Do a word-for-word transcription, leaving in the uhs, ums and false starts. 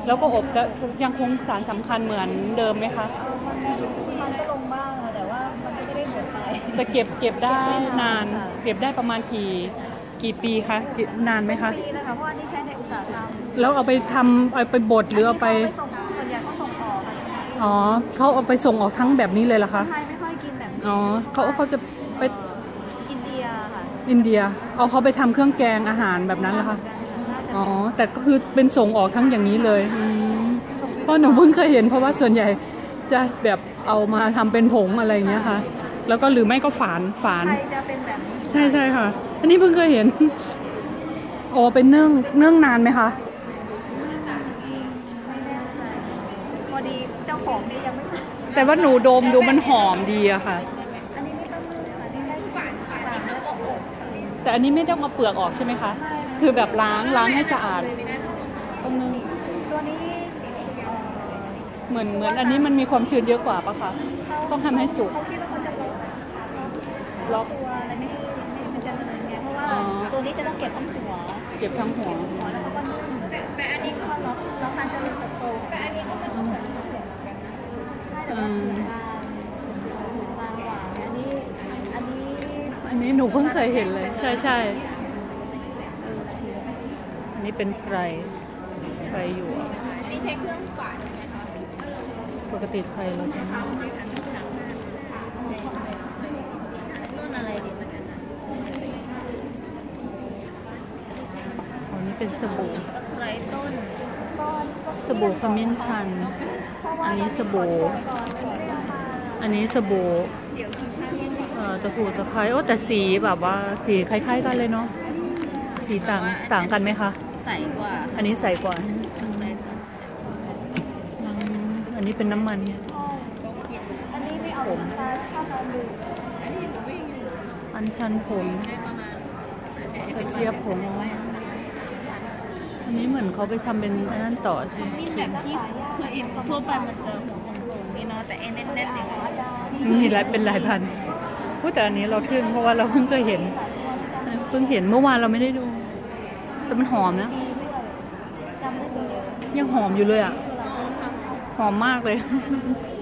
แล้วก็อบจะยังคงสารสำคัญเหมือนเดิมไหมคะมันก็ลงบ้างแต่ว่ามันไม่ได้หมดไปจะเก็บเก็บได้นานเก็บได้ประมาณกี่กี่ปีคะนานไหมคะปีนะคะเพราะอันนี้ใช้ในอุตสาหกรรมแล้วเอาไปทำเอาไปบดหรือเอาไปส่วนใหญ่เขาส่งออกอ๋อเขาเอาไปส่งออกทั้งแบบนี้เลยเหรอคะไทยไม่ค่อยกินแบบอ๋อเขาเขาจะไปอินเดียค่ะอินเดียเอาเขาไปทำเครื่องแกงอาหารแบบนั้นเหรอคะอ๋อแต่ก็คือเป็นส่งออกทั้งอย่างนี้เลยเพราะหนูเพิ่งเคยเห็นเพราะว่าส่วนใหญ่จะแบบเอามาทำเป็นผงอะไรเงี้ยค่ะแล้วก็หรือไม่ก็ฝานฝานไทยจะเป็นแบบนี้ใช่ใช่ค่ะอันนี้เพิ่งเคยเห็นโอ้เป็นเนื่องเนื่องนานไหมคะไม่แน่ใจพอดีเจ้าของนี่ยังไม่แต่ว่าหนูดมดูมันหอมดีอะค่ะอันนี้ไม่ต้องนึ่งค่ะนี่ได้ฝานฝานแล้วก็อบแต่อันนี้ไม่ต้องเอาเปลือกออกใช่ไหมคะคือแบบล้างล้างให้สะอาดต้องนึ่งตัวนี้เหมือนเหมือนอันนี้มันมีความชื้นเยอะกว่าปะคะต้องทำให้สุกเขาคิดว่าเขาจะล็อกล็อกตัวอะไรไม่ให้ไม่มันจะเนินไงเพราะว่าตัวนี้จะต้องเก็บทั้งหัวเก็บทั้งหัวแล้วก็นึ่งแต่อันนี้ก็ล็อกล็อกการเจริญเติบโตแต่อันนี้ก็มันก็เหมือนเหมือนกันนะใช่แต่ว่าส่วนบางส่วนบางกว่าอันนี้อันนี้อันนี้หนูเพิ่งเคยเห็นเลยใช่ใช่อันนี้เป็นไครไครอยู่อันนี้ใช้เครื่องฝานปกติไครเราจะต้นอะไรดีมันอันนี้เป็นสบู่ตะไคร้ต้นสบู่ขมิ้นชันอันนี้สบู่อันนี้สบู่เอ่อตะปูตะไคร้โอ้แต่สีแบบว่าสีคล้ายๆกันเลยเนาะสีต่างต่างกันไหมคะใสกว่าอันนี้ใสกว่าอันนี้เป็นน้ำมันอันนี้ไม่เอาผมชอบลองดูอันชันผมกระเจี๊ยบผมอันนี้เหมือนเขาไปทำเป็นอันนั้นต่อใช่ไหมนี่แบบที่เคยเห็นทั่วไปมันจะหัวโป่งๆนี่เนาะแต่เอ็นแน่นๆอย่างนี้มีหลายเป็นหลายพันพูดแต่อันนี้เราทึ่งเพราะว่าเราเพิ่งเคยเห็นเพิ่งเห็นเมื่อวานเราไม่ได้ดูแต่มันหอมนะยังหอมอยู่เลยอ่ะหอมมากเลย